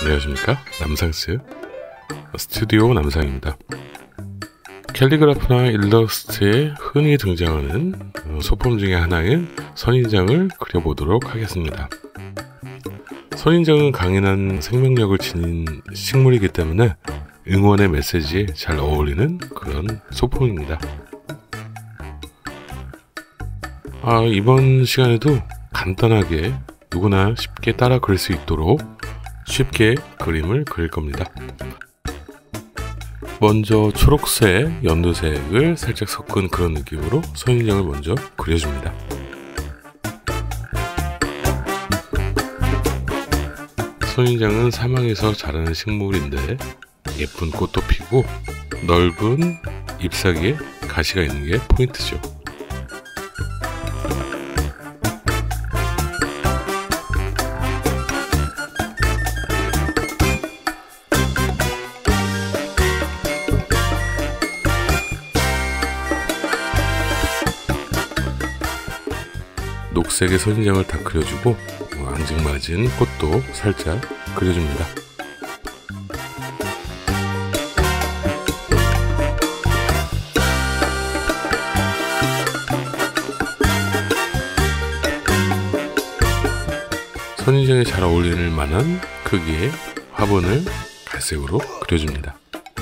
안녕하십니까, 남상스 스튜디오 남상입니다. 캘리그라프나 일러스트에 흔히 등장하는 소품 중에 하나인 선인장을 그려보도록 하겠습니다. 선인장은 강인한 생명력을 지닌 식물이기 때문에 응원의 메시지에 잘 어울리는 그런 소품입니다. 이번 시간에도 간단하게 누구나 쉽게 따라 그릴 수 있도록 쉽게 그림을 그릴 겁니다. 먼저 초록색, 연두색을 살짝 섞은 그런 느낌으로 선인장을 먼저 그려줍니다. 선인장은 사막에서 자라는 식물인데 예쁜 꽃도 피고 넓은 잎사귀에 가시가 있는 게 포인트죠. 녹색의 선인장을 다 그려주고 앙증맞은 꽃도 살짝 그려줍니다. 선인장에 잘 어울릴 만한 크기의 화분을 갈색으로 그려줍니다.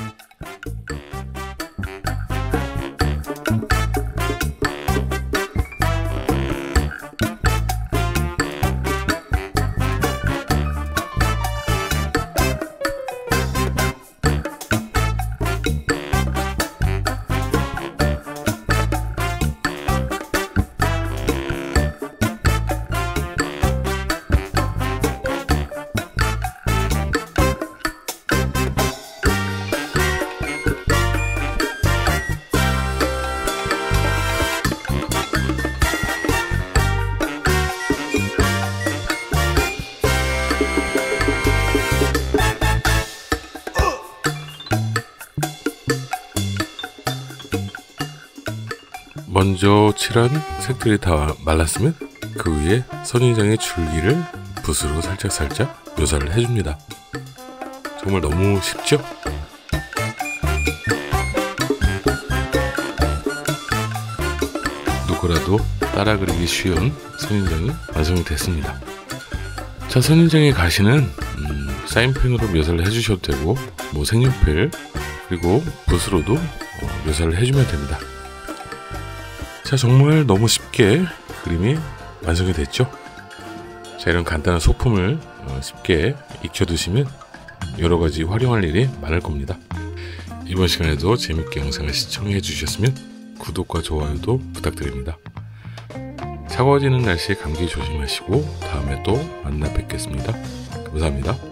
먼저 칠한 색들이 다 말랐으면 그 위에 선인장의 줄기를 붓으로 살짝 묘사를 해줍니다. 정말 너무 쉽죠? 누구라도 따라 그리기 쉬운 선인장이 완성이 됐습니다. 자, 선인장의 가시는 사인펜으로 묘사를 해주셔도 되고 색연필 그리고 붓으로도 묘사를 해주면 됩니다. 자, 정말 너무 쉽게 그림이 완성이 됐죠? 자, 이런 간단한 소품을 쉽게 익혀두시면 여러가지 활용할 일이 많을 겁니다. 이번 시간에도 재밌게 영상을 시청해 주셨으면 구독과 좋아요도 부탁드립니다. 차가워지는 날씨에 감기 조심하시고 다음에 또 만나 뵙겠습니다. 감사합니다.